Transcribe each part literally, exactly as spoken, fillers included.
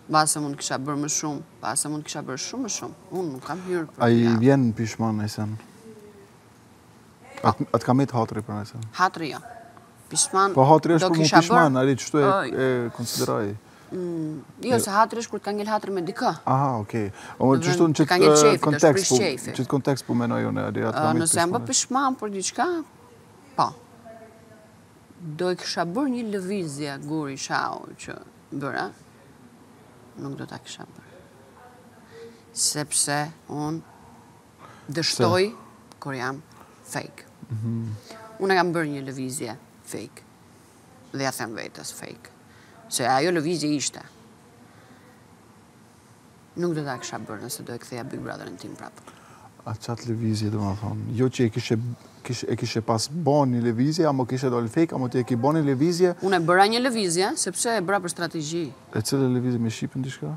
Base mund kisha bërë më shumë, base mund kisha bërë shumë më shumë. Unë nuk kam hyrë për. A i vjen pishman nëjsen? Atë kam et hatri për nëjsen? Hatri jo. Pishman po hatri është për mu pishman, ari qështu e konsideraj? Jo, se hatri është kur ka ngell hatri me dikë. Aha, okej. Qështu në qëtë kontekst po menoj unë, ari atë kam et pishman? Nëse jam bë pishman për diçka, po. Do i kisha bërë një lëvizje guri shau që bëra, nuk do ta kisha bërë. Sepse unë dështoj kur jam fake. Unë kam bërë një lëvizje fake. Dhe ja them vetës fake. Se ajo lëvizje ishte. Nuk do ta kisha bërë nëse do e ktheja Big Brotherin tim prapë. A qatë lëvizje do më thonë? Jo që e kishe pas bon një lëvizje, amo kishe dole fake, amo të e ki bon një lëvizje? Unë e bëra një lëvizje, sepse e bëra për strategji. E cële lëvizje me Shqipën dishka?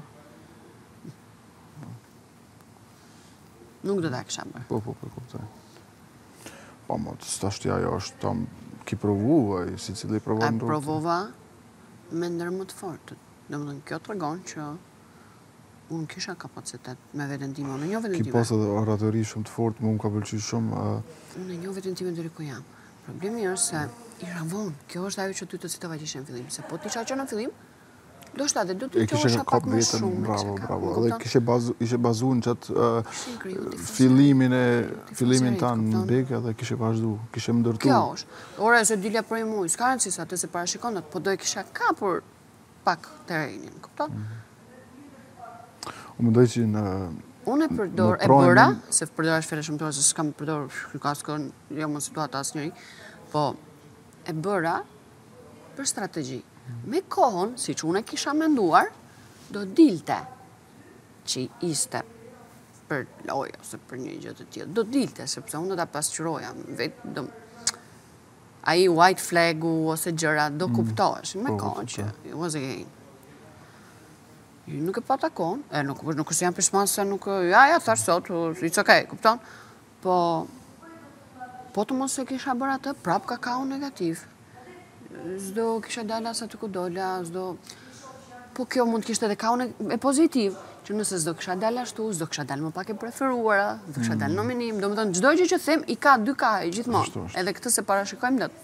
Nuk do ta kisha bërë. Po, po, po, kuptoj. Po, mo, të stashti ajo është tam ki provu, si cili provon rrugë. A provova me ndërë më të fortë. Dhe më dhënë, kjo të regon që unë kisha kapacitet me vetën time. Unë e njo vetën time. Ki pas edhe oratori shumë të fortë, më unë ka pëlqy shumë. Unë e njo vetën time deri ku jam. Problemi është se isha vonë. Kjo është ajo që ty të citova që ishe në fillim. Se po t'isha që në fillim, do shta dhe do të të osha pak më shumë. Bravo, bravo. Dhe kishe bazu në qatë fillimin e fillimin tanë në beke dhe kishe vazhdu, kishe më ndërtu. Kjo është. Ora e se dilja për i muj, s'ka rëndësi sa të se parashikonat, po do e kisha kapur pak terrenin, kupton? Unë mendoj që në Unë e përdor, e bëra, se përdor është fere shumëtore, se s'kam përdor shkykaskën, jo më situata asë njëri, po e bëra për strategji. Me kohën, si që unë e kisha menduar, do dilte që iste për lojë ose për një gjë të tillë. Do dilte, sepse unë do ta pasqyroja vetë do ai white flagu ose gjëra do kuptoheshin me kohën që it was a game. Nuk e pata kohën, e nuk nuk është jam pishman se nuk ja ja thash sot, it's okay, kupton? Po po të mos e kisha bërë atë, prap kakao negativ. Zdo kisha dalë asa të ku dola, zdo... Po kjo mund kishte edhe kaun e pozitiv, që nëse zdo kisha dalë ashtu, zdo kisha dalë më pak e preferuara, zdo kisha dalë nominim, do më thonë, gjdo gjë që them i ka dy kahe gjithmonë, edhe këtë se parashikojmë dhe